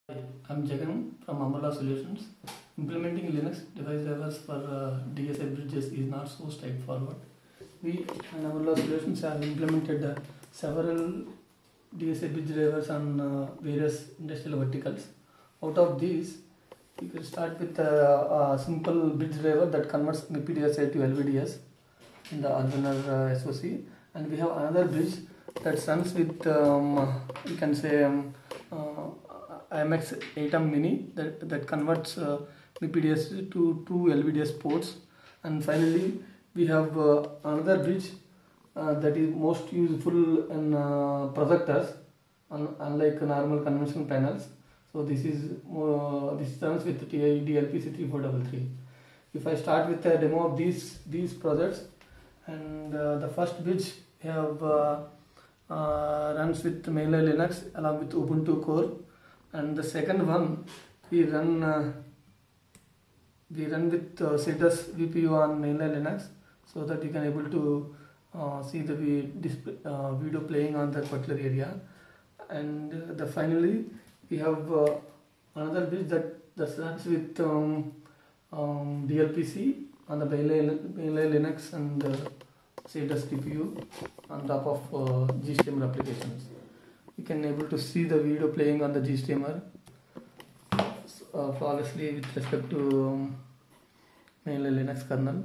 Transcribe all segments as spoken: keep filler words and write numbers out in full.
Hi, I'm Jagan from Umbrella Solutions. Implementing Linux device drivers for uh, D S I bridges is not so straightforward. We and Umbrella Solutions have implemented uh, several D S I bridge drivers on uh, various industrial verticals. Out of these, we can start with a, a simple bridge driver that converts M I P D S I to L V D S in the Arduino uh, S O C, and we have another bridge that runs with um, you can say um, uh, I M X eight M Mini that, that converts uh, M I P D S to two L V D S ports. And finally we have uh, another bridge uh, that is most useful in uh, projectors un unlike normal conventional panels. So this is uh, this runs with D L P C three four three three. If I start with a demo of these these projects, and uh, the first bridge have uh, uh, runs with mainline Linux along with Ubuntu core, and the second one we run uh, we run with uh, Citrus V P U on mainline Linux, so that you can able to uh, see the display, uh, video playing on that particular area. And uh, the finally we have uh, another bridge that, that runs with um, um, D L P C on the mainline, mainline Linux and uh, Citrus V P U on top of uh, GSteamer applications. You can able to see the video playing on the GSteamer uh, flawlessly with respect to um, mainly Linux kernel.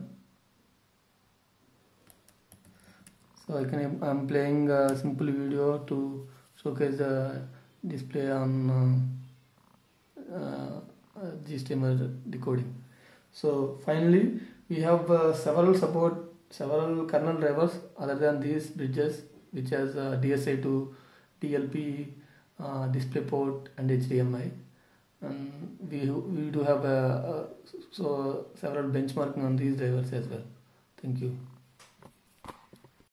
So I can I'm playing a simple video to showcase the display on uh, uh, GSteamer decoding. So finally we have uh, several support several kernel drivers other than these bridges, which has uh, D S I to D L P, uh, DisplayPort and H D M I, and we, we do have a, a, so several benchmarking on these drivers as well. Thank you.